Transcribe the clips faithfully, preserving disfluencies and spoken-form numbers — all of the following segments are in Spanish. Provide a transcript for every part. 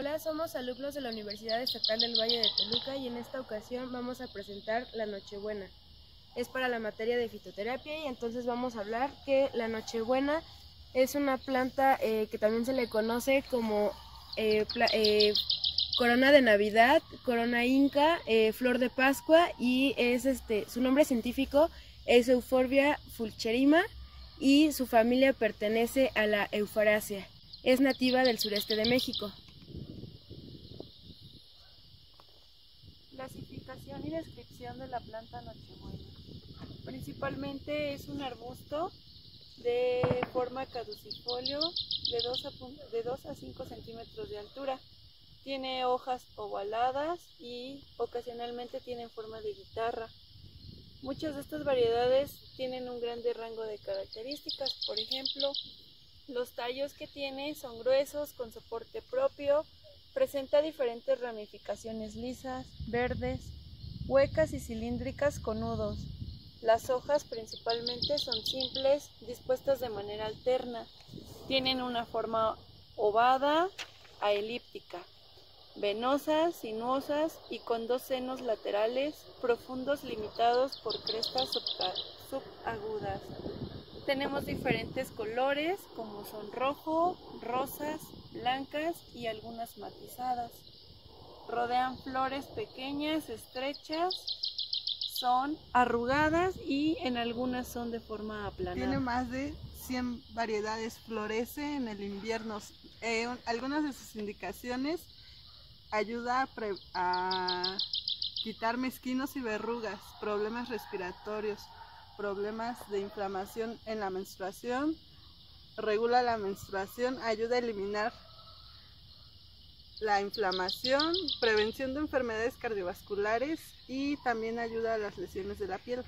Hola, somos alumnos de la Universidad Estatal del Valle de Toluca y en esta ocasión vamos a presentar la Nochebuena. Es para la materia de fitoterapia y entonces vamos a hablar que la Nochebuena es una planta eh, que también se le conoce como eh, eh, corona de Navidad, corona inca, eh, flor de Pascua y es este su nombre científico es Euphorbia fulcherrima y su familia pertenece a la Euphorbiaceae. Es nativa del sureste de México. Clasificación y descripción de la planta nochebuena. Principalmente es un arbusto de forma caducifolio de dos a cinco centímetros de altura. Tiene hojas ovaladas y ocasionalmente tienen forma de guitarra. Muchas de estas variedades tienen un grande rango de características. Por ejemplo, los tallos que tiene son gruesos, con soporte propio. Presenta diferentes ramificaciones lisas, verdes, huecas y cilíndricas con nudos. Las hojas principalmente son simples, dispuestas de manera alterna. Tienen una forma ovada a elíptica, venosas, sinuosas y con dos senos laterales profundos limitados por crestas subagudas. Tenemos diferentes colores como son rojo, rosas, blancas y algunas matizadas. Rodean flores pequeñas, estrechas, son arrugadas y en algunas son de forma aplanada. Tiene más de cien variedades, florece en el invierno. Eh, algunas de sus indicaciones: ayuda a, pre a quitar mezquinos y verrugas, problemas respiratorios, problemas de inflamación en la menstruación, regula la menstruación, ayuda a eliminar la inflamación, prevención de enfermedades cardiovasculares y también ayuda a las lesiones de la piel.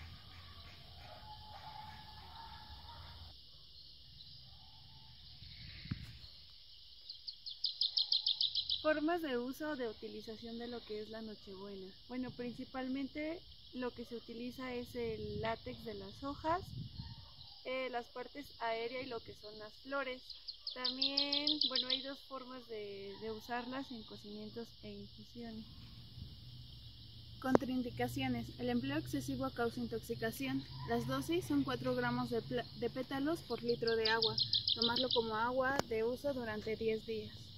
Formas de uso o de utilización de lo que es la Nochebuena. Bueno, principalmente lo que se utiliza es el látex de las hojas, eh, las partes aéreas y lo que son las flores. También, bueno, hay dos formas de, de usarlas en cocimientos e infusiones. Contraindicaciones. El empleo excesivo causa intoxicación. Las dosis son cuatro gramos de, de pétalos por litro de agua. Tomarlo como agua de uso durante diez días.